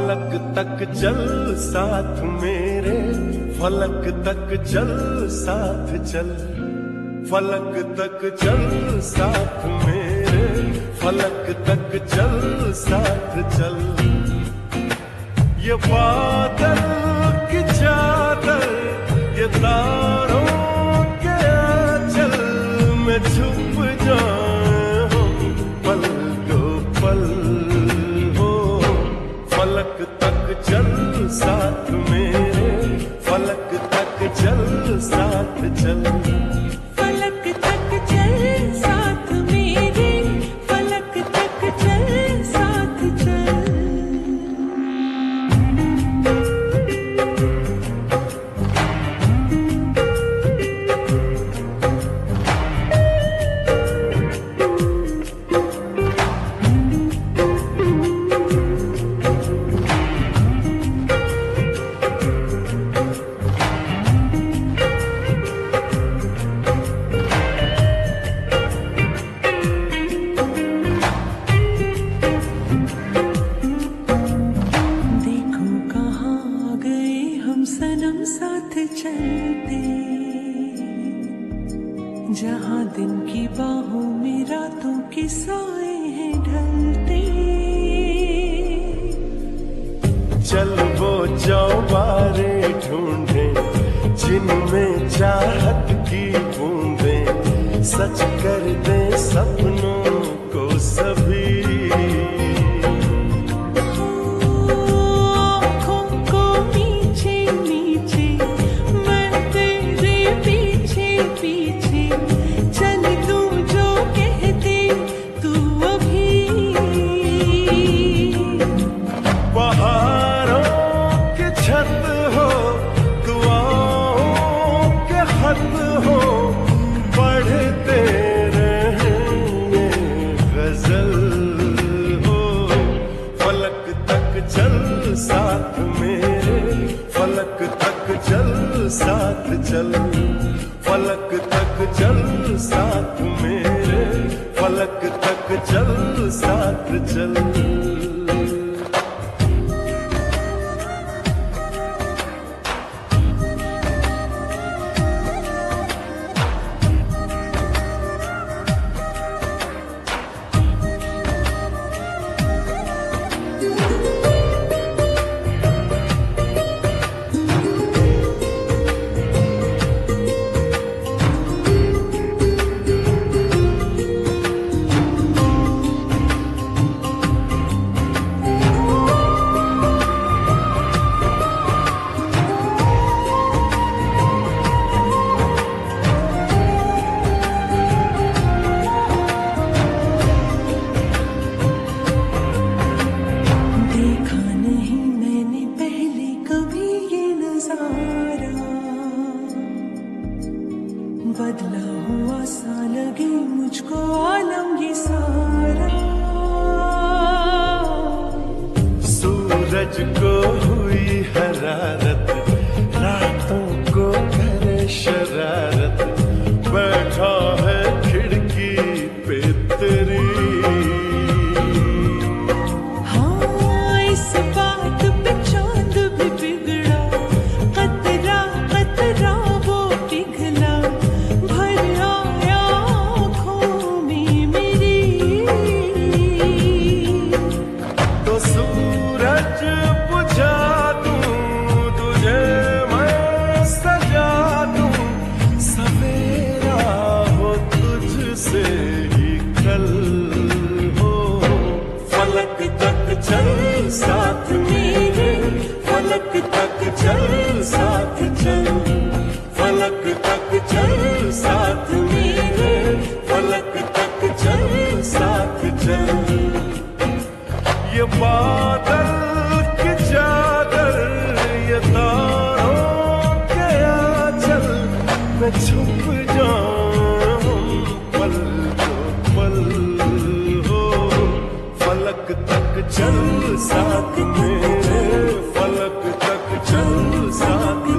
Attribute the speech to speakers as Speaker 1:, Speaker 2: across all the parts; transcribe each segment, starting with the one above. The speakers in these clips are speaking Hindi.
Speaker 1: फलक तक चल साथ मेरे, फलक तक चल साथ चल, फलक तक चल साथ मेरे, फलक तक चल साथ चल। ये बादल की चादर, ये तारों के आंचल में छुप जाए हम पल दो पल हो। फलक तक चल साथ मेरे, फलक तक चल साथ चल,
Speaker 2: फलक तक चल साथ मेरे, फलक तक चल साथ चल। सनम साथ चलते, जहाँ दिन की बाहों में रातों के साए हैं ढलते।
Speaker 1: चल वो चौबारे ढूंढे जिनमें चाहत की बूंदें सच कर दे सपनों को सभी। साथ मेरे, फलक तक चल साथ चल, फलक तक चल साथ मेरे, फलक तक चल साथ चल।
Speaker 2: बदला हुआ सा लगे मुझको आलम ये सारा।
Speaker 1: सूरज को हुई हरारत, रातों को करे शरारत, बैठा है खिड़की पे तेरी।
Speaker 2: हाँ इस बात पे चांद भी बिगड़ा, कतरा कतरा वो पिघला,
Speaker 1: सूरज बुझा दूं तुझे मैं सजा दूं, सवेरा हो तुझसे ही कल हो। फलक तक चल साथ मेरे, फलक तक चल साथ चल, फलक तक चल साथ मेरे, फलक तक चल साथ चल। ये बादल की चादर, ये तारों के आंचल में छुप जाऊं पल दो पल हो। फलक तक चल साथ मेरे, फलक तक चल साथ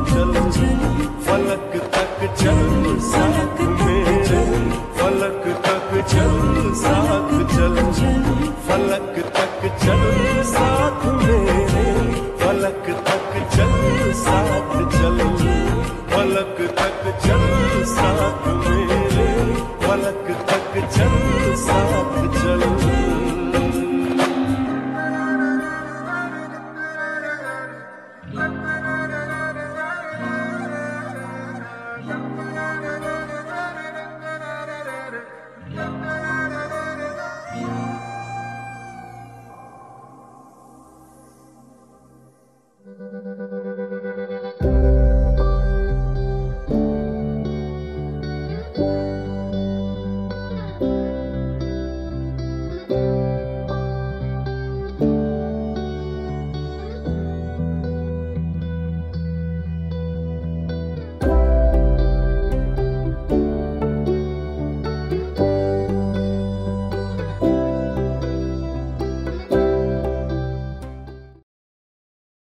Speaker 1: पलक तक चल साथ चल, पलक तक चल साथ मेरे, पलक तक चल साथ चल।